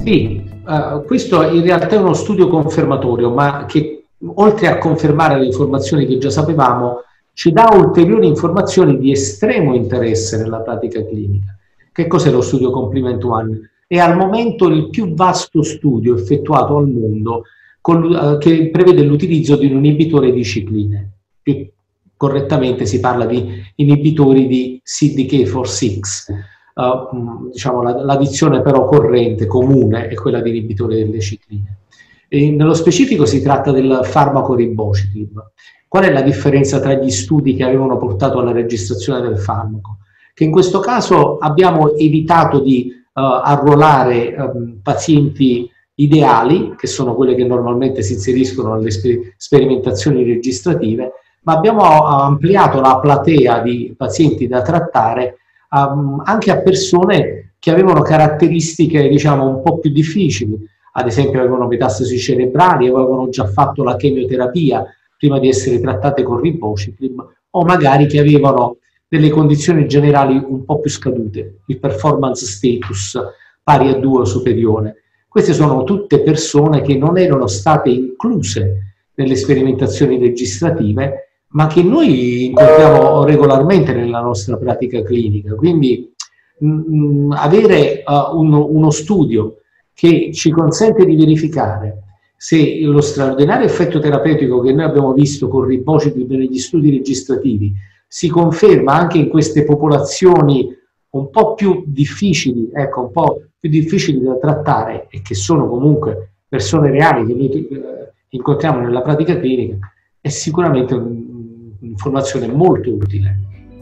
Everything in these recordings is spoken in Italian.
Sì, questo in realtà è uno studio confermatorio, ma che oltre a confermare le informazioni che già sapevamo, ci dà ulteriori informazioni di estremo interesse nella pratica clinica. Che cos'è lo studio Complement One? È al momento il più vasto studio effettuato al mondo che prevede l'utilizzo di un inibitore di cicline. Più correttamente si parla di inibitori di CDK4/6. Diciamo, la dizione però corrente, comune, è quella di inibitore delle cicline. E nello specifico si tratta del farmaco ribociclib. Qual è la differenza tra gli studi che avevano portato alla registrazione del farmaco? Che in questo caso abbiamo evitato di arruolare pazienti ideali, che sono quelle che normalmente si inseriscono nelle sperimentazioni registrative, ma abbiamo ampliato la platea di pazienti da trattare anche a persone che avevano caratteristiche, diciamo, un po' più difficili. Ad esempio avevano metastasi cerebrali, avevano già fatto la chemioterapia prima di essere trattate con ribociclib, o magari che avevano delle condizioni generali un po' più scadute, il performance status pari a 2 o superiore. Queste sono tutte persone che non erano state incluse nelle sperimentazioni registrative, ma che noi incontriamo regolarmente nella nostra pratica clinica. Quindi avere uno studio che ci consente di verificare se lo straordinario effetto terapeutico che noi abbiamo visto con ribociclib negli studi registrativi si conferma anche in queste popolazioni un po' più difficili, ecco, un po' più difficili da trattare, e che sono comunque persone reali che noi incontriamo nella pratica clinica, è sicuramente un'informazione molto utile.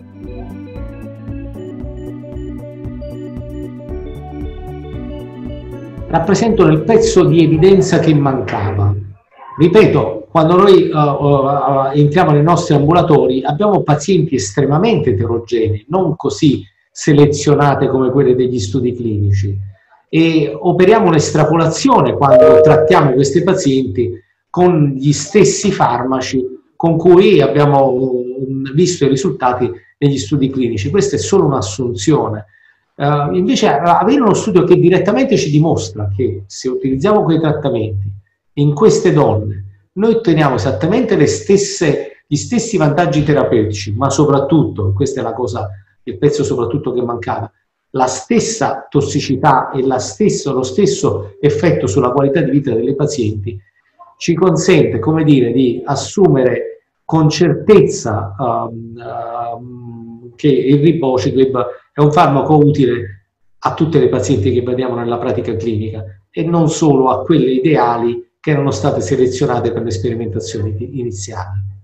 Rappresentano il pezzo di evidenza che mancava. Ripeto, quando noi entriamo nei nostri ambulatori abbiamo pazienti estremamente eterogenei, non così selezionate come quelle degli studi clinici, e operiamo un'estrapolazione quando trattiamo questi pazienti con gli stessi farmaci con cui abbiamo visto i risultati negli studi clinici. Questa è solo un'assunzione. Invece avere uno studio che direttamente ci dimostra che se utilizziamo quei trattamenti in queste donne noi otteniamo esattamente gli stessi vantaggi terapeutici, ma soprattutto, questa è la cosa, il pezzo soprattutto che mancava, la stessa tossicità e lo stesso effetto sulla qualità di vita delle pazienti, ci consente, come dire, di assumere con certezza che il ribociclib è un farmaco utile a tutte le pazienti che vediamo nella pratica clinica e non solo a quelle ideali che erano state selezionate per le sperimentazioni iniziali.